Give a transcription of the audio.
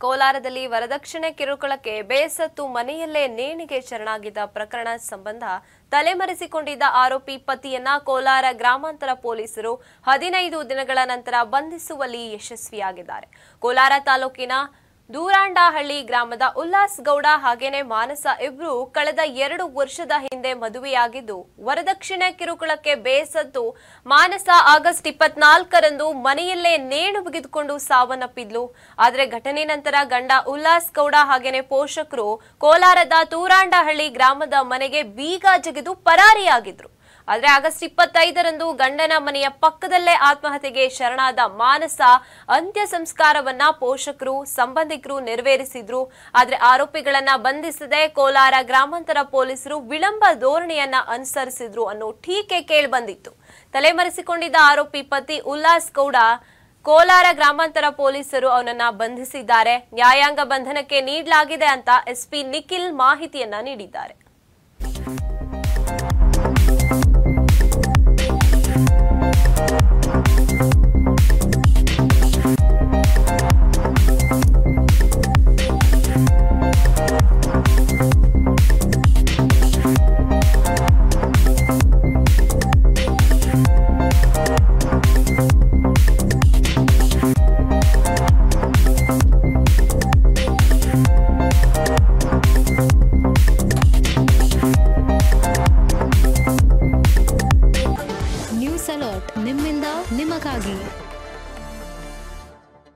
ಕೋಲಾರದಲ್ಲಿ ವರದಕ್ಷಿಣೆ ಕಿರುಕುಳಕ್ಕೆ ಬೇಸತ್ತು ಮನೆಯಲ್ಲೇ ನೇಣಿಗೆ ಶರಣಾಗಿದ್ದ ಪ್ರಕರಣ ಸಂಬಂಧ ತಲೆಮರೆಸಿಕೊಂಡಿದ್ದ ಆರೋಪಿ ಪತಿಯನ್ನ ಕೋಲಾರ ಗ್ರಾಮಾಂತರ ಪೊಲೀಸರು 15 ದಿನಗಳ ನಂತರ ಬಂಧಿಸುವಲ್ಲಿ ಯಶಸ್ವಿಯಾಗಿದ್ದಾರೆ. ಕೋಲಾರ ತಾಲೂಕಿನ ದೂರಾಂಡಹಳ್ಳಿ ಗ್ರಾಮದ ಉಲ್ಲಾಸ್ ಗೌಡ ಹಾಗೇನೆ ಮಾನಸ ಇಬ್ರು ಕಳೆದ 2 ವರ್ಷದ ಹಿಂದೆ ಮದುವೆಯಾಗಿದ್ದು ವರದಕ್ಷಿಣೆ ಕಿರುಕುಳಕ್ಕೆ ಬೇಸತ್ತು ಮಾನಸ ಆಗಸ್ಟ್ 24ರಂದು ಮನೆಯಲ್ಲೇ ನೇಣು ಬಿಗಿದುಕೊಂಡು ಸಾವನ್ನಪ್ಪಿದ್ಲು. ಆದರೆ ಘಟನೆ ನಂತರ ಗಂಡ ಉಲ್ಲಾಸ್ ಗೌಡ ಹಾಗೇನೆ ಪೋಷಕರು ಕೋಲಾರದ ದೂರಾಂಡಹಳ್ಳಿ ಗ್ರಾಮದ ಮನೆಗೆ ಬೀಗ ಜಗಿದು ಪರಾರಿಯಾಗಿದ್ರು. ಆದರೆ ಆಗಸ್ಟ್ 25ರಂದು ಗಂಡನ ಮನೆಯ ಪಕ್ಕದಲ್ಲೇ ಆತ್ಮಹತ್ಯೆಗೆ ಶರಣಾದ ಮಾನಸ ಅಂತ್ಯ ಸಂಸ್ಕಾರವನ್ನ ಪೋಷಕರು ಸಂಬಂಧಿಕರು ನೆರವೇರಿಸಿದ್ರು. ಆದರೆ ಆರೋಪಿಗಳನ್ನ ಬಂಧಿಸದೆ ಕೋಲಾರ ಗ್ರಾಮಾಂತರ ಪೊಲೀಸರು ವಿಳಂಬ ಧೋರಣೆಯನ್ನ ಅನುಸರಿಸಿದ್ರು ಅನ್ನೋ ಟೀಕೆ ಕೇಳಿಬಂದಿತ್ತು. ತಲೆಮರೆಸಿಕೊಂಡಿದ್ದ ಆರೋಪಿ ಪತಿ ಉಲ್ಲಾಸ್ ಗೌಡ ಕೋಲಾರ ಗ್ರಾಮಾಂತರ ಪೊಲೀಸರು ಅವನನ್ನ ಬಂಧಿಸಿದ್ದಾರೆ. ನ್ಯಾಯಾಂಗ ಬಂಧನಕ್ಕೆ ನೀಡಲಾಗಿದೆ ಅಂತ ಎಸ್ಪಿ ನಿಖಿಲ್ ಮಾಹಿತಿಯನ್ನ ನೀಡಿದ್ದಾರೆ.